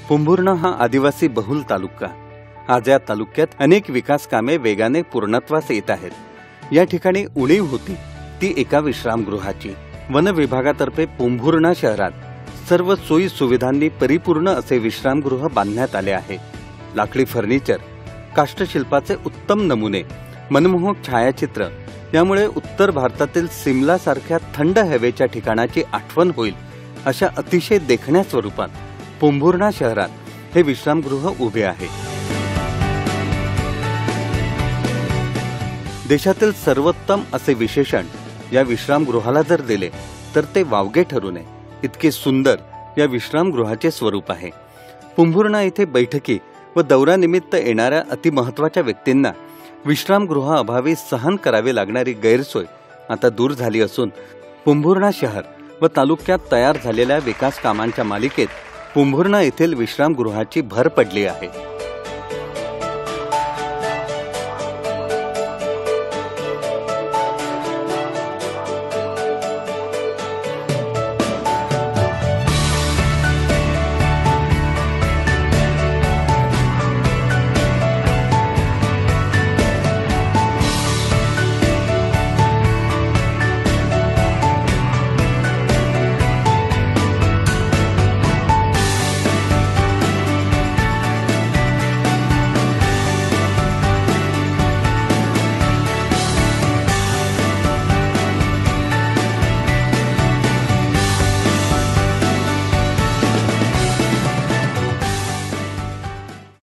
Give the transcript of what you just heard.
पोंभुर्णा हा आदिवासी बहुल तालुका। आज या तालुक्यात अनेक विकास कामे वेगाने पूर्णत्वास येत आहेत। या ठिकाणी उणीव होती ती एका विश्रामगृहाची। वन विभागातर्फे पोंभुर्णा शहरात सर्व सोयी सुविधांनी परिपूर्ण असे विश्रामगृह बांधण्यात आले आहे। लाकडी फर्निचर, काष्ठशिल्पाचे उत्तम नमुने, मनमोहक छायाचित्र यामुळे उत्तर भारतातील सिमला सारख्या थंड हवेच्या ठिकाणाची आठवण होईल अशा अतिशय देखण्या स्वरूपात पोंभुर्णा शहरात हे विश्रामगृह उभे आहे। देशातील सर्वोत्तम असे विशेषण या विश्रामगृहाला जर दिले तर ते वावगे ठरू नये, इतके सुंदर या विश्रामगृहाचे स्वरूप आहे। पोंभुर्णा येथे बैठकी व दौऱ्यानिमित्त येणाऱ्या अतिमहत्वाच्या व्यक्तींना विश्रामगृहाअभावी सहन करावी लागणारी गैरसोय आता दूर झाली असून पोंभुर्णा शहर व तालुक्यात तयार झालेल्या विकास कामांच्या मालिकेत पोंभुर्णा येथील विश्रामगृहाची भर पडली आहे।